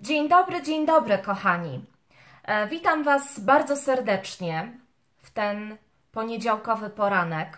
Dzień dobry, kochani. Witam Was bardzo serdecznie w ten poniedziałkowy poranek.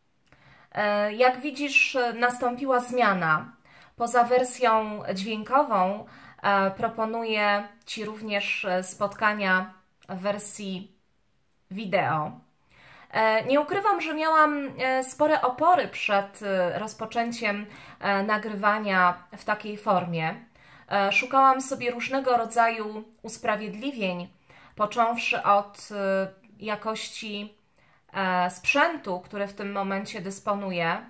Jak widzisz, nastąpiła zmiana. Poza wersją dźwiękową proponuję Ci również spotkania w wersji wideo. Nie ukrywam, że miałam spore opory przed rozpoczęciem nagrywania w takiej formie. Szukałam sobie różnego rodzaju usprawiedliwień, począwszy od jakości sprzętu, który w tym momencie dysponuję,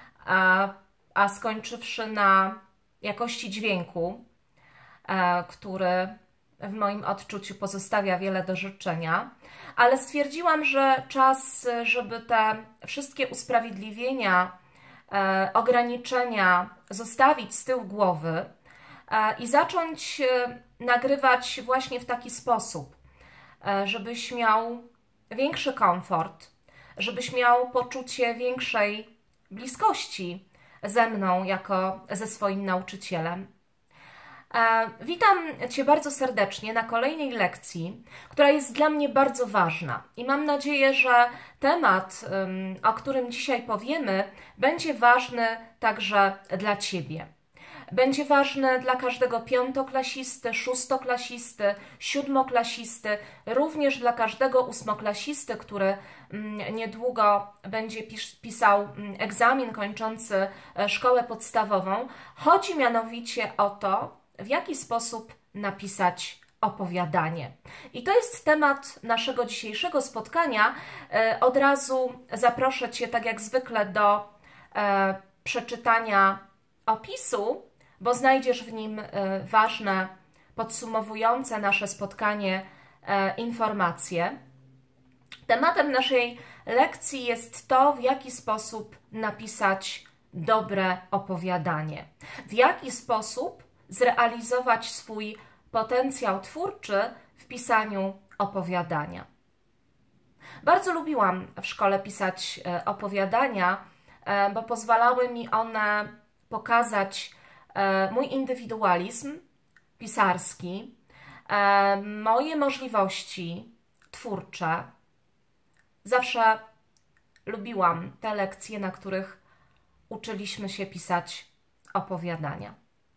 a skończywszy na jakości dźwięku, który w moim odczuciu pozostawia wiele do życzenia, ale stwierdziłam, że czas, żeby te wszystkie usprawiedliwienia, ograniczenia zostawić z tyłu głowy i zacząć nagrywać właśnie w taki sposób, żebyś miał większy komfort, żebyś miał poczucie większej bliskości ze mną jako ze swoim nauczycielem. Witam Cię bardzo serdecznie na kolejnej lekcji, która jest dla mnie bardzo ważna i mam nadzieję, że temat, o którym dzisiaj powiemy, będzie ważny także dla Ciebie. Będzie ważny dla każdego piątoklasisty, szóstoklasisty, siódmoklasisty, również dla każdego ósmoklasisty, który niedługo będzie pisał egzamin kończący szkołę podstawową. Chodzi mianowicie o to, w jaki sposób napisać opowiadanie. I to jest temat naszego dzisiejszego spotkania. Od razu zaproszę Cię, tak jak zwykle, do przeczytania opisu, bo znajdziesz w nim ważne, podsumowujące nasze spotkanie informacje. Tematem naszej lekcji jest to, w jaki sposób napisać dobre opowiadanie. W jaki sposób zrealizować swój potencjał twórczy w pisaniu opowiadania. Bardzo lubiłam w szkole pisać opowiadania, bo pozwalały mi one pokazać mój indywidualizm pisarski, moje możliwości twórcze. Zawsze lubiłam te lekcje, na których uczyliśmy się pisać opowiadania.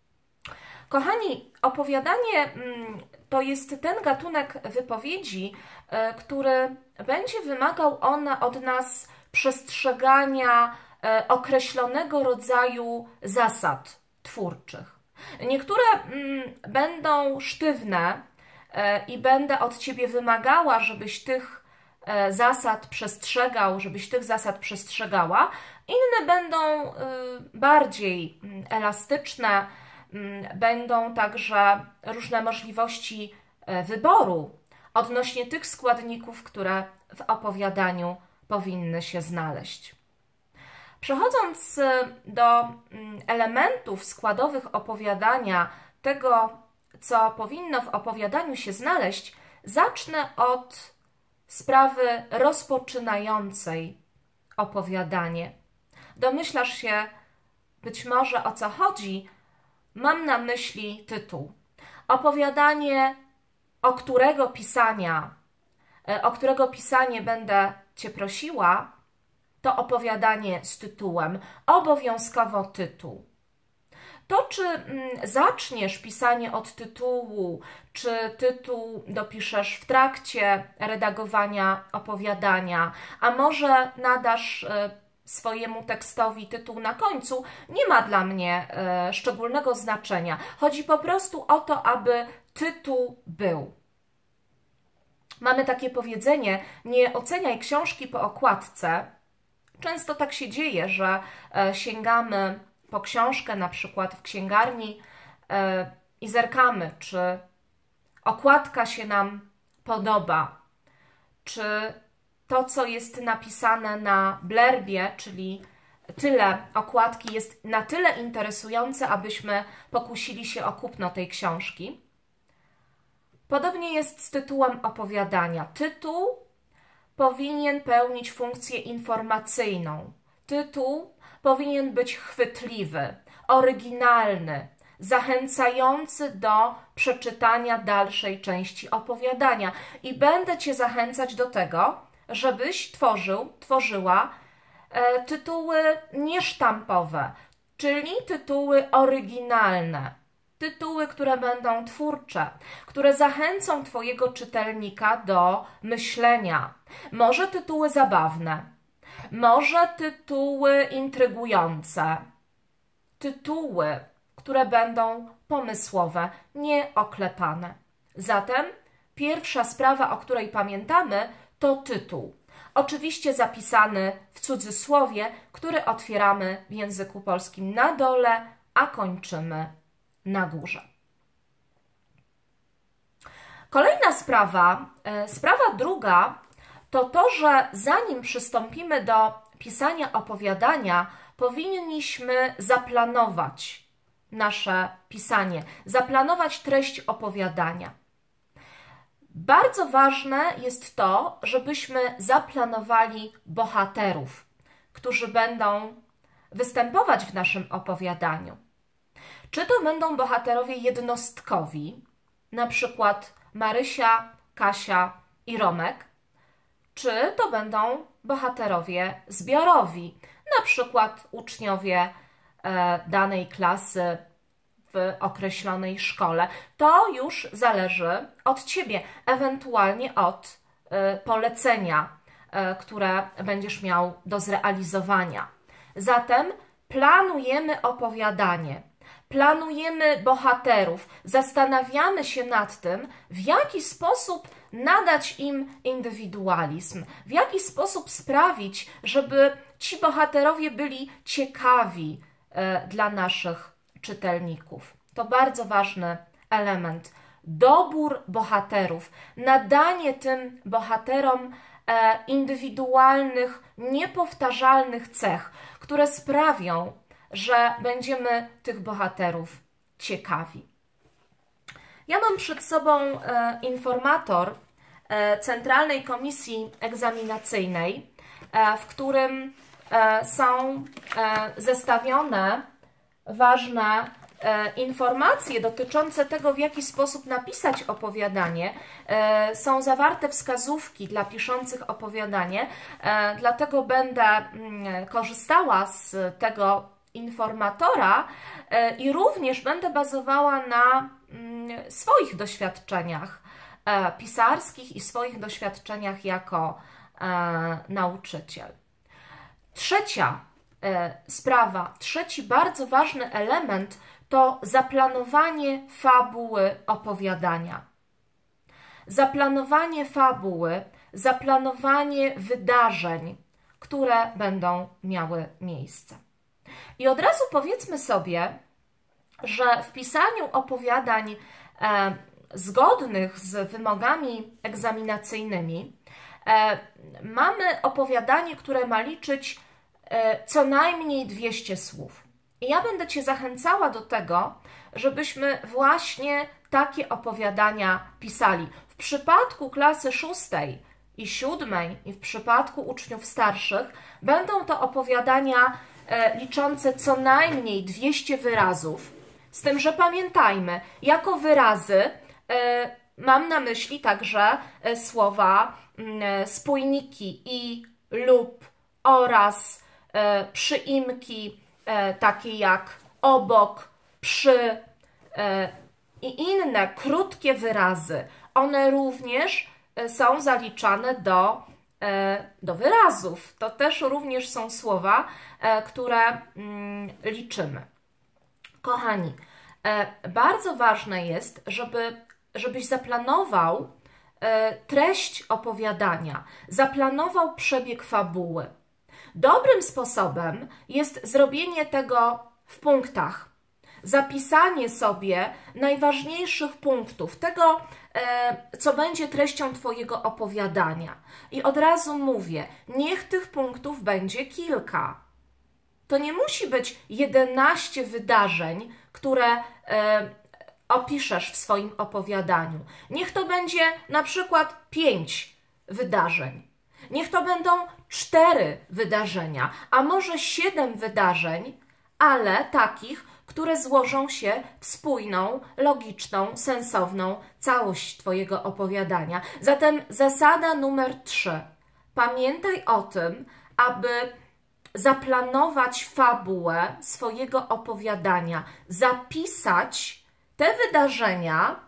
Kochani, opowiadanie to jest ten gatunek wypowiedzi, który będzie wymagał od nas przestrzegania określonego rodzaju zasad twórczych. Niektóre będą sztywne i będę od Ciebie wymagała, żebyś tych zasad przestrzegał, żebyś tych zasad przestrzegała. Inne będą bardziej elastyczne, będą także różne możliwości wyboru odnośnie tych składników, które w opowiadaniu powinny się znaleźć. Przechodząc do elementów składowych opowiadania, tego, co powinno w opowiadaniu się znaleźć, zacznę od sprawy rozpoczynającej opowiadanie. Domyślasz się być może, o co chodzi. Mam na myśli tytuł. Opowiadanie, o którego pisanie będę Cię prosiła, to opowiadanie z tytułem, obowiązkowo tytuł. To, czy zaczniesz pisanie od tytułu, czy tytuł dopiszesz w trakcie redagowania opowiadania, a może nadasz swojemu tekstowi tytuł na końcu, nie ma dla mnie szczególnego znaczenia. Chodzi po prostu o to, aby tytuł był. Mamy takie powiedzenie, nie oceniaj książki po okładce. Często tak się dzieje, że sięgamy po książkę, na przykład w księgarni i zerkamy, czy okładka się nam podoba, czy to, co jest napisane na blerbie, czyli tyle okładki, jest na tyle interesujące, abyśmy pokusili się o kupno tej książki. Podobnie jest z tytułem opowiadania. Tytuł powinien pełnić funkcję informacyjną. Tytuł powinien być chwytliwy, oryginalny, zachęcający do przeczytania dalszej części opowiadania. I będę Cię zachęcać do tego, żebyś tworzyła tytuły niesztampowe, czyli tytuły oryginalne. Tytuły, które będą twórcze, które zachęcą Twojego czytelnika do myślenia. Może tytuły zabawne, może tytuły intrygujące, tytuły, które będą pomysłowe, nieoklepane. Zatem pierwsza sprawa, o której pamiętamy, to tytuł. Oczywiście zapisany w cudzysłowie, który otwieramy w języku polskim na dole, a kończymy na górze. Kolejna sprawa, sprawa druga, to to, że zanim przystąpimy do pisania opowiadania, powinniśmy zaplanować nasze pisanie, zaplanować treść opowiadania. Bardzo ważne jest to, żebyśmy zaplanowali bohaterów, którzy będą występować w naszym opowiadaniu. Czy to będą bohaterowie jednostkowi, na przykład Marysia, Kasia i Romek, czy to będą bohaterowie zbiorowi, na przykład uczniowie danej klasy w określonej szkole. To już zależy od Ciebie, ewentualnie od polecenia, które będziesz miał do zrealizowania. Zatem planujemy opowiadanie, planujemy bohaterów, zastanawiamy się nad tym, w jaki sposób nadać im indywidualizm, w jaki sposób sprawić, żeby ci bohaterowie byli ciekawi dla naszych czytelników. To bardzo ważny element. Dobór bohaterów, nadanie tym bohaterom indywidualnych, niepowtarzalnych cech, które sprawią, że będziemy tych bohaterów ciekawi. Ja mam przed sobą informator Centralnej Komisji Egzaminacyjnej, w którym są zestawione ważne informacje dotyczące tego, w jaki sposób napisać opowiadanie. Są zawarte wskazówki dla piszących opowiadanie, dlatego będę korzystała z tego informatora i również będę bazowała na swoich doświadczeniach pisarskich i swoich doświadczeniach jako nauczyciel. Trzecia sprawa, trzeci bardzo ważny element to zaplanowanie fabuły opowiadania. Zaplanowanie fabuły, zaplanowanie wydarzeń, które będą miały miejsce. I od razu powiedzmy sobie, że w pisaniu opowiadań zgodnych z wymogami egzaminacyjnymi mamy opowiadanie, które ma liczyć co najmniej 200 słów. I ja będę Cię zachęcała do tego, żebyśmy właśnie takie opowiadania pisali. W przypadku klasy 6. i 7. i w przypadku uczniów starszych będą to opowiadania liczące co najmniej 200 wyrazów. Z tym, że pamiętajmy, jako wyrazy mam na myśli także słowa spójniki i, lub, oraz, przyimki takie jak obok, przy i inne krótkie wyrazy. One również są zaliczane do wyrazów. To też również są słowa, które liczymy. Kochani, bardzo ważne jest, żebyś zaplanował treść opowiadania, zaplanował przebieg fabuły. Dobrym sposobem jest zrobienie tego w punktach. Zapisanie sobie najważniejszych punktów, tego, co będzie treścią Twojego opowiadania. I od razu mówię, niech tych punktów będzie kilka. To nie musi być 11 wydarzeń, które opiszesz w swoim opowiadaniu. Niech to będzie na przykład 5 wydarzeń. Niech to będą 4 wydarzenia, a może 7 wydarzeń, ale takich, które złożą się w spójną, logiczną, sensowną całość Twojego opowiadania. Zatem zasada numer 3. Pamiętaj o tym, aby zaplanować fabułę swojego opowiadania, zapisać te wydarzenia,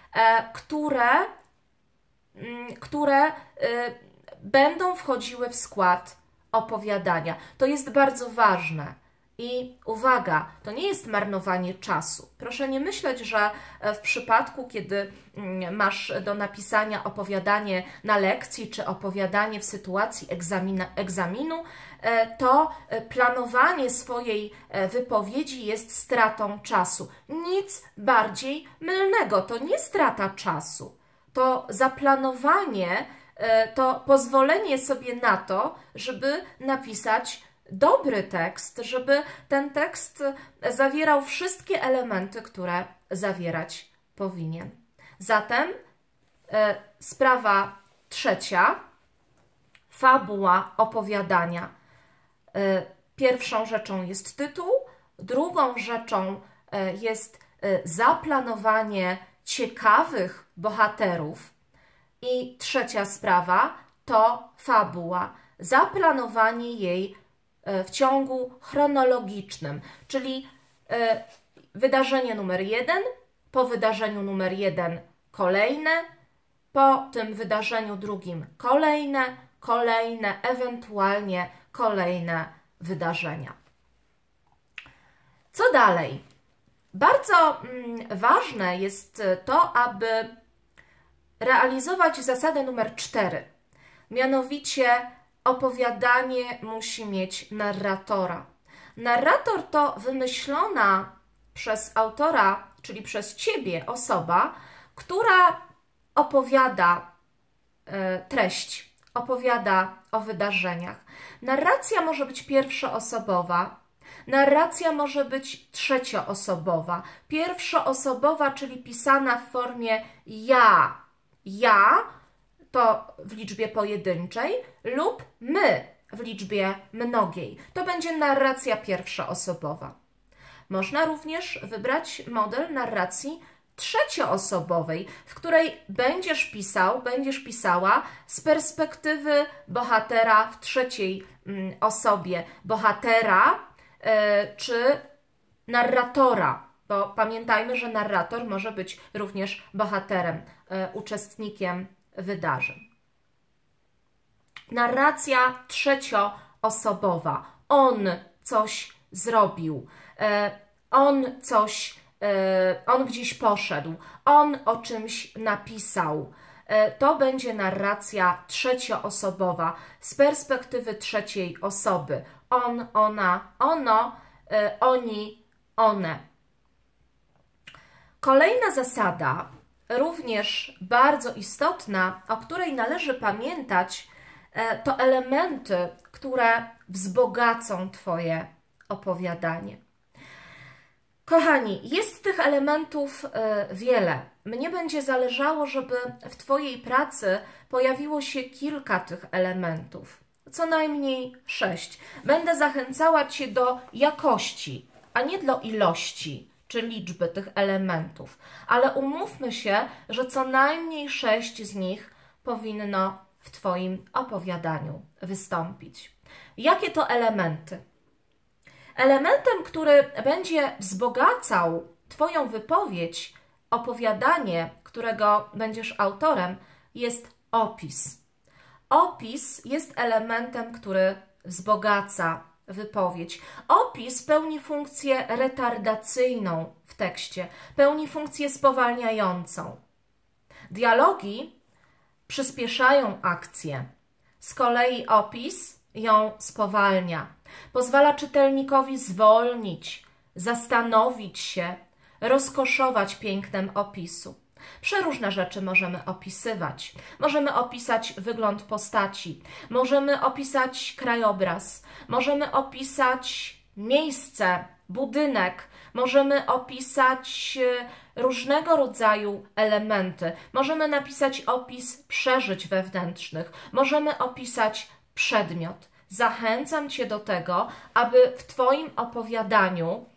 które będą wchodziły w skład opowiadania. To jest bardzo ważne. I uwaga, to nie jest marnowanie czasu. Proszę nie myśleć, że w przypadku, kiedy masz do napisania opowiadanie na lekcji, czy opowiadanie w sytuacji egzaminu, to planowanie swojej wypowiedzi jest stratą czasu. Nic bardziej mylnego, to nie strata czasu. To zaplanowanie, to pozwolenie sobie na to, żeby napisać dobry tekst, żeby ten tekst zawierał wszystkie elementy, które zawierać powinien. Zatem sprawa trzecia, fabuła opowiadania. Pierwszą rzeczą jest tytuł, drugą rzeczą jest zaplanowanie ciekawych bohaterów i trzecia sprawa to fabuła, zaplanowanie jej w ciągu chronologicznym, czyli wydarzenie numer 1, po wydarzeniu numer 1 kolejne, po tym wydarzeniu drugim kolejne, ewentualnie kolejne wydarzenia. Co dalej? Bardzo ważne jest to, aby realizować zasadę numer 4, mianowicie opowiadanie musi mieć narratora. Narrator to wymyślona przez autora, czyli przez Ciebie osoba, która opowiada treść, opowiada o wydarzeniach. Narracja może być pierwszoosobowa, narracja może być trzecioosobowa. Pierwszoosobowa, czyli pisana w formie ja to w liczbie pojedynczej lub my w liczbie mnogiej. To będzie narracja pierwszoosobowa. Można również wybrać model narracji trzecioosobowej, w której będziesz pisała z perspektywy bohatera w trzeciej osobie. Bohatera czy narratora, bo pamiętajmy, że narrator może być również bohaterem, uczestnikiem wydarzeń. Narracja trzecioosobowa. On coś zrobił, on gdzieś poszedł, on o czymś napisał. To będzie narracja trzecioosobowa z perspektywy trzeciej osoby. On, ona, ono, oni, one. Kolejna zasada, również bardzo istotna, o której należy pamiętać, to elementy, które wzbogacą Twoje opowiadanie. Kochani, jest tych elementów wiele. Mnie będzie zależało, żeby w Twojej pracy pojawiło się kilka tych elementów. Co najmniej 6. Będę zachęcała Cię do jakości, a nie do ilości czy liczby tych elementów. Ale umówmy się, że co najmniej 6 z nich powinno w Twoim opowiadaniu wystąpić. Jakie to elementy? Elementem, który będzie wzbogacał Twoją wypowiedź, opowiadanie, którego będziesz autorem, jest opis. Opis jest elementem, który wzbogaca wypowiedź. Opis pełni funkcję retardacyjną w tekście, pełni funkcję spowalniającą. Dialogi przyspieszają akcję. Z kolei opis ją spowalnia. Pozwala czytelnikowi zwolnić, zastanowić się, rozkoszować pięknem opisu. Przeróżne rzeczy możemy opisywać. Możemy opisać wygląd postaci, możemy opisać krajobraz, możemy opisać miejsce, budynek, możemy opisać różnego rodzaju elementy. Możemy napisać opis przeżyć wewnętrznych, możemy opisać przedmiot. Zachęcam Cię do tego, aby w Twoim opowiadaniu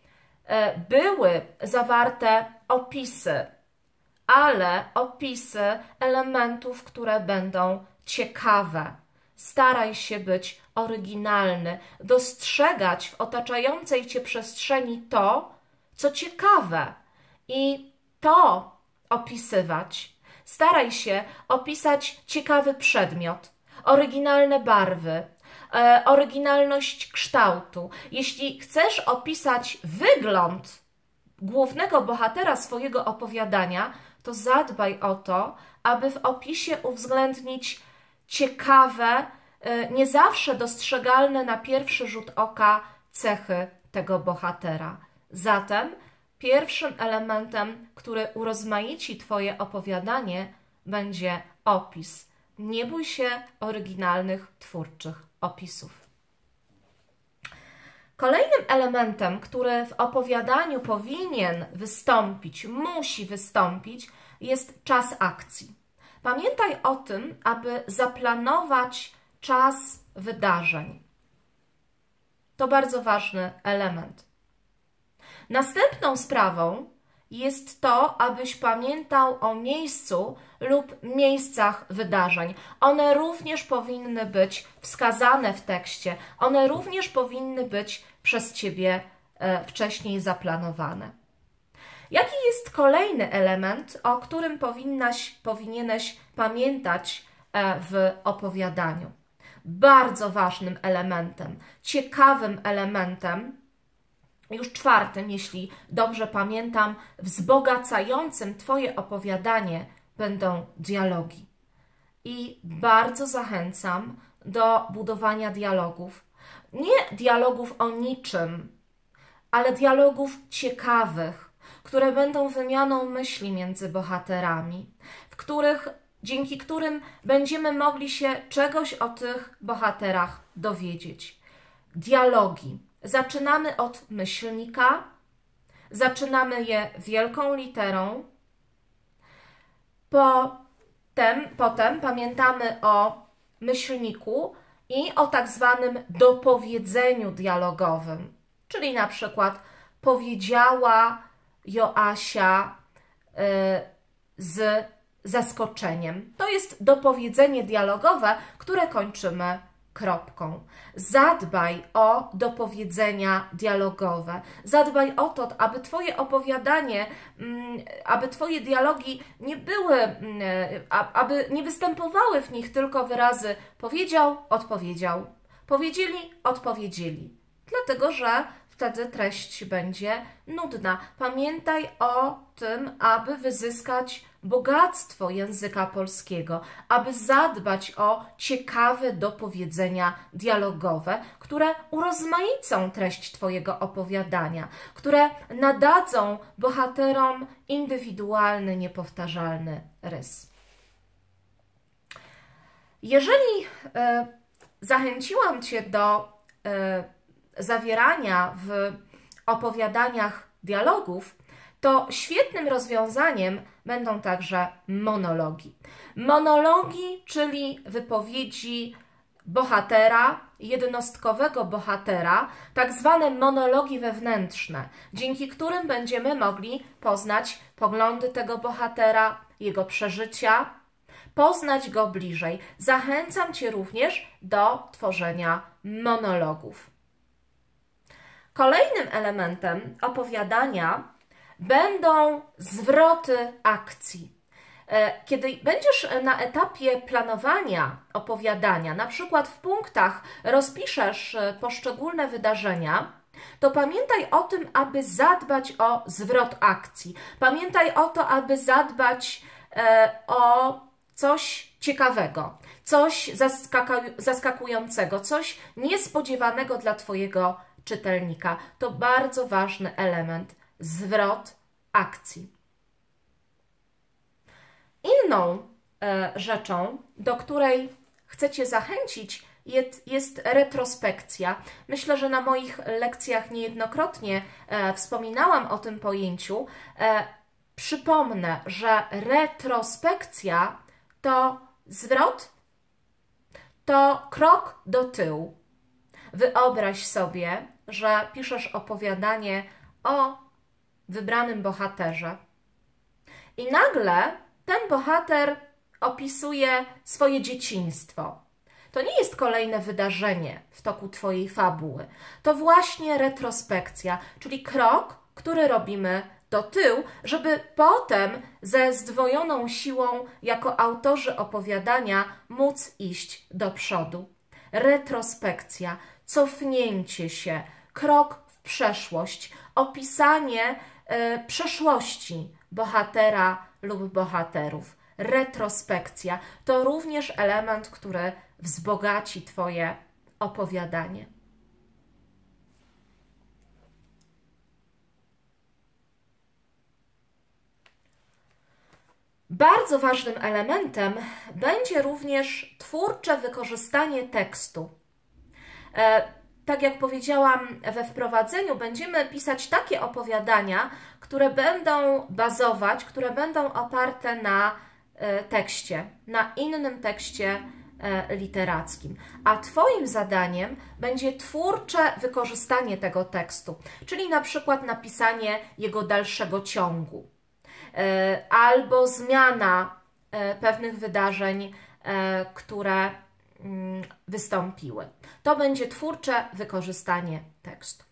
były zawarte opisy, ale opisy elementów, które będą ciekawe. Staraj się być oryginalny, dostrzegać w otaczającej Cię przestrzeni to, co ciekawe i to opisywać. Staraj się opisać ciekawy przedmiot, oryginalne barwy, oryginalność kształtu. Jeśli chcesz opisać wygląd głównego bohatera swojego opowiadania, to zadbaj o to, aby w opisie uwzględnić ciekawe, nie zawsze dostrzegalne na pierwszy rzut oka cechy tego bohatera. Zatem pierwszym elementem, który urozmaici Twoje opowiadanie, będzie opis. Nie bój się oryginalnych, twórczych opisów. Kolejnym elementem, który w opowiadaniu powinien wystąpić, musi wystąpić, jest czas akcji. Pamiętaj o tym, aby zaplanować czas wydarzeń. To bardzo ważny element. Następną sprawą jest to, abyś pamiętał o miejscu lub miejscach wydarzeń. One również powinny być wskazane w tekście. One również powinny być przez Ciebie wcześniej zaplanowane. Jaki jest kolejny element, o którym powinieneś pamiętać w opowiadaniu? Bardzo ważnym elementem, ciekawym elementem, już czwartym, jeśli dobrze pamiętam, wzbogacającym Twoje opowiadanie będą dialogi. I bardzo zachęcam do budowania dialogów. Nie dialogów o niczym, ale dialogów ciekawych, które będą wymianą myśli między bohaterami, dzięki którym będziemy mogli się czegoś o tych bohaterach dowiedzieć. Dialogi. Zaczynamy od myślnika, zaczynamy je wielką literą, potem pamiętamy o myślniku i o tak zwanym dopowiedzeniu dialogowym, czyli na przykład powiedziała Joasia z zaskoczeniem. To jest dopowiedzenie dialogowe, które kończymy kropką. Zadbaj o dopowiedzenia dialogowe. Zadbaj o to, aby Twoje opowiadanie, aby Twoje dialogi nie były, aby nie występowały w nich tylko wyrazy powiedział, odpowiedział, powiedzieli, odpowiedzieli. Dlatego, że wtedy treść będzie nudna. Pamiętaj o tym, aby wyzyskać bogactwo języka polskiego, aby zadbać o ciekawe dopowiedzenia dialogowe, które urozmaicą treść Twojego opowiadania, które nadadzą bohaterom indywidualny, niepowtarzalny rys. Jeżeli zachęciłam Cię do zawierania w opowiadaniach dialogów, to świetnym rozwiązaniem będą także monologi. Monologi, czyli wypowiedzi bohatera, jednostkowego bohatera, tak zwane monologi wewnętrzne, dzięki którym będziemy mogli poznać poglądy tego bohatera, jego przeżycia, poznać go bliżej. Zachęcam Cię również do tworzenia monologów. Kolejnym elementem opowiadania będą zwroty akcji. Kiedy będziesz na etapie planowania opowiadania, na przykład w punktach rozpiszesz poszczególne wydarzenia, to pamiętaj o tym, aby zadbać o zwrot akcji. Pamiętaj o to, aby zadbać o coś ciekawego, coś zaskakującego, coś niespodziewanego dla Twojego czytelnika. To bardzo ważny element, zwrot akcji. Inną rzeczą, do której chcę Cię zachęcić, jest retrospekcja. Myślę, że na moich lekcjach niejednokrotnie wspominałam o tym pojęciu. Przypomnę, że retrospekcja to zwrot, to krok do tyłu. Wyobraź sobie, że piszesz opowiadanie o wybranym bohaterze. I nagle ten bohater opisuje swoje dzieciństwo. To nie jest kolejne wydarzenie w toku Twojej fabuły. To właśnie retrospekcja, czyli krok, który robimy do tyłu, żeby potem ze zdwojoną siłą jako autorzy opowiadania móc iść do przodu. Retrospekcja, cofnięcie się, krok w przeszłość, opisanie przeszłości bohatera lub bohaterów. Retrospekcja to również element, który wzbogaci Twoje opowiadanie. Bardzo ważnym elementem będzie również twórcze wykorzystanie tekstu. Tak jak powiedziałam we wprowadzeniu, będziemy pisać takie opowiadania, które będą bazować, które będą oparte na tekście, na innym tekście literackim. A Twoim zadaniem będzie twórcze wykorzystanie tego tekstu, czyli na przykład napisanie jego dalszego ciągu, albo zmiana pewnych wydarzeń, które wystąpiły. To będzie twórcze wykorzystanie tekstu.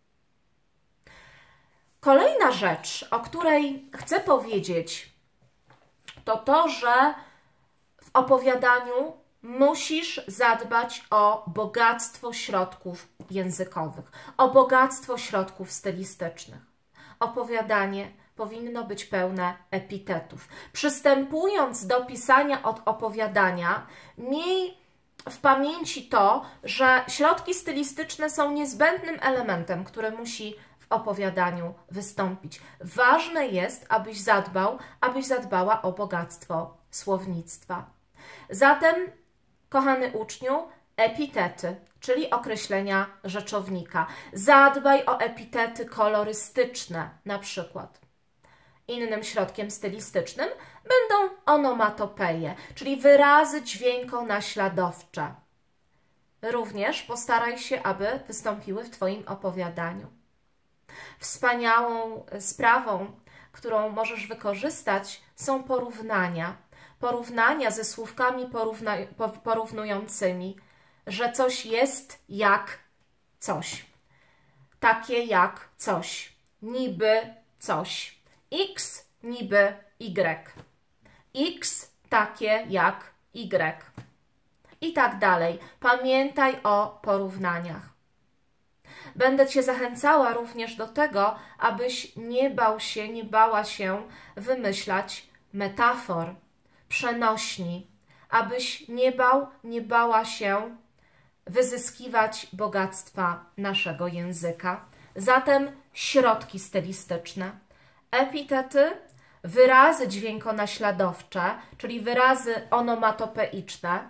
Kolejna rzecz, o której chcę powiedzieć, to to, że w opowiadaniu musisz zadbać o bogactwo środków językowych, o bogactwo środków stylistycznych. Opowiadanie powinno być pełne epitetów. Przystępując do pisania opowiadania, miej w pamięci to, że środki stylistyczne są niezbędnym elementem, który musi w opowiadaniu wystąpić. Ważne jest, abyś zadbała o bogactwo słownictwa. Zatem, kochany uczniu, epitety, czyli określenia rzeczownika. Zadbaj o epitety kolorystyczne, na przykład. Innym środkiem stylistycznym będą onomatopeje, czyli wyrazy dźwiękonaśladowcze. Również postaraj się, aby wystąpiły w Twoim opowiadaniu. Wspaniałą sprawą, którą możesz wykorzystać, są porównania. Porównania ze słówkami porównującymi, że coś jest jak coś. Takie jak coś. Niby coś. X niby Y. X takie jak Y. I tak dalej. Pamiętaj o porównaniach. Będę Cię zachęcała również do tego, abyś nie bała się wymyślać metafor, przenośni, abyś nie bała się wyzyskiwać bogactwa naszego języka. Zatem środki stylistyczne, epitety, wyrazy dźwiękonaśladowcze, czyli wyrazy onomatopeiczne,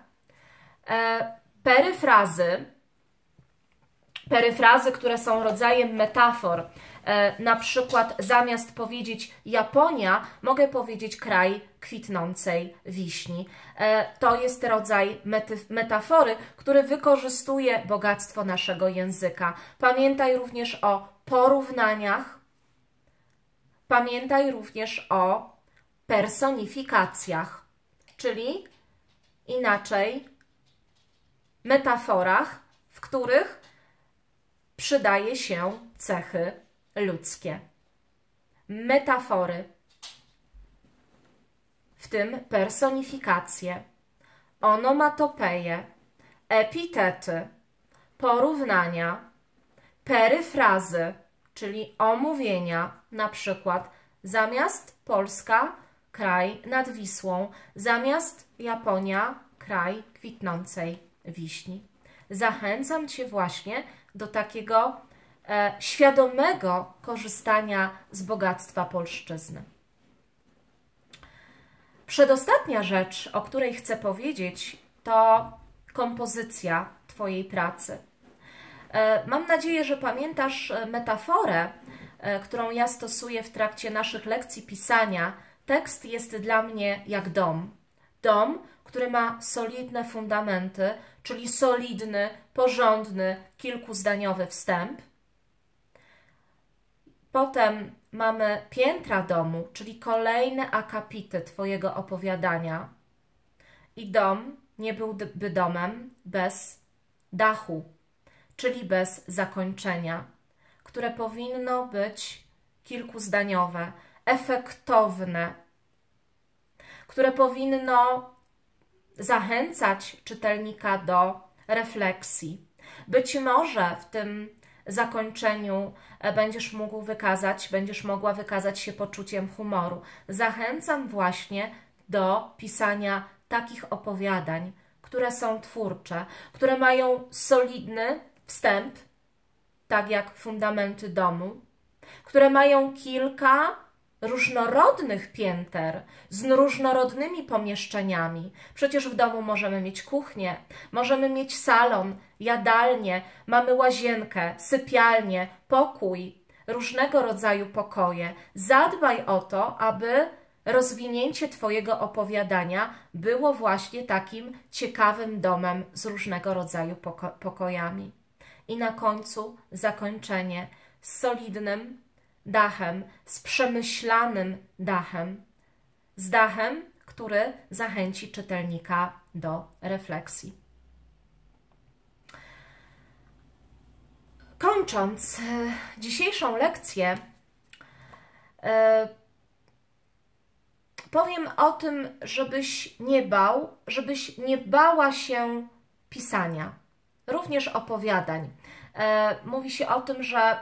peryfrazy, które są rodzajem metafor. Na przykład zamiast powiedzieć Japonia, mogę powiedzieć kraj kwitnącej wiśni. To jest rodzaj metafory, który wykorzystuje bogactwo naszego języka. Pamiętaj również o porównaniach. Pamiętaj również o personifikacjach, czyli inaczej metaforach, w których przydaje się cechy ludzkie. Metafory, w tym personifikacje, onomatopeje, epitety, porównania, peryfrazy, czyli omówienia, na przykład zamiast Polska, kraj nad Wisłą, zamiast Japonia, kraj kwitnącej wiśni. Zachęcam Cię właśnie do takiego świadomego korzystania z bogactwa polszczyzny. Przedostatnia rzecz, o której chcę powiedzieć, to kompozycja Twojej pracy. Mam nadzieję, że pamiętasz metaforę, którą ja stosuję w trakcie naszych lekcji pisania. Tekst jest dla mnie jak dom. Dom, który ma solidne fundamenty, czyli solidny, porządny, kilkuzdaniowy wstęp. Potem mamy piętra domu, czyli kolejne akapity Twojego opowiadania. I dom nie byłby domem bez dachu, czyli bez zakończenia, które powinno być kilkuzdaniowe, efektowne, które powinno zachęcać czytelnika do refleksji. Być może w tym zakończeniu będziesz mogła wykazać się poczuciem humoru. Zachęcam właśnie do pisania takich opowiadań, które są twórcze, które mają solidny wstęp, tak jak fundamenty domu, które mają kilka różnorodnych pięter z różnorodnymi pomieszczeniami. Przecież w domu możemy mieć kuchnię, możemy mieć salon, jadalnię, mamy łazienkę, sypialnię, pokój, różnego rodzaju pokoje. Zadbaj o to, aby rozwinięcie Twojego opowiadania było właśnie takim ciekawym domem z różnego rodzaju pokojami. I na końcu zakończenie z solidnym dachem, z przemyślanym dachem, z dachem, który zachęci czytelnika do refleksji. Kończąc dzisiejszą lekcję, powiem o tym, żebyś nie bała się pisania, również opowiadań. Mówi się o tym, że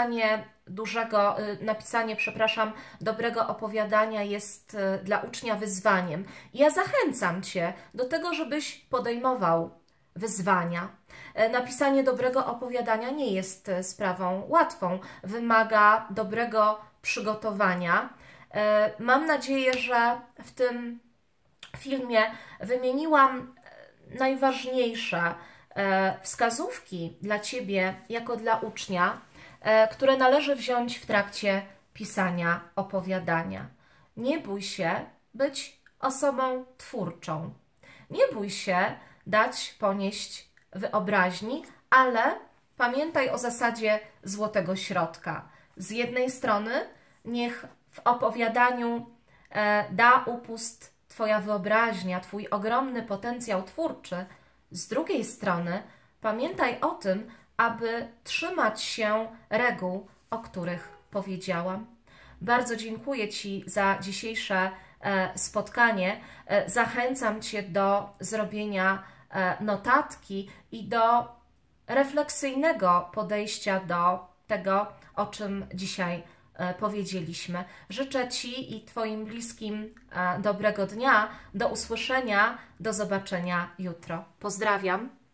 napisanie dobrego opowiadania jest dla ucznia wyzwaniem. Ja zachęcam Cię do tego, żebyś podejmował wyzwania. Napisanie dobrego opowiadania nie jest sprawą łatwą, wymaga dobrego przygotowania. Mam nadzieję, że w tym filmie wymieniłam najważniejsze wskazówki dla Ciebie jako dla ucznia, które należy wziąć w trakcie pisania opowiadania. Nie bój się być osobą twórczą. Nie bój się dać ponieść wyobraźni, ale pamiętaj o zasadzie złotego środka. Z jednej strony niech w opowiadaniu da upust Twoja wyobraźnia, Twój ogromny potencjał twórczy. Z drugiej strony pamiętaj o tym, aby trzymać się reguł, o których powiedziałam. Bardzo dziękuję Ci za dzisiejsze spotkanie. Zachęcam Cię do zrobienia notatki i do refleksyjnego podejścia do tego, o czym dzisiaj powiedzieliśmy. Życzę Ci i Twoim bliskim dobrego dnia. Do usłyszenia, do zobaczenia jutro. Pozdrawiam.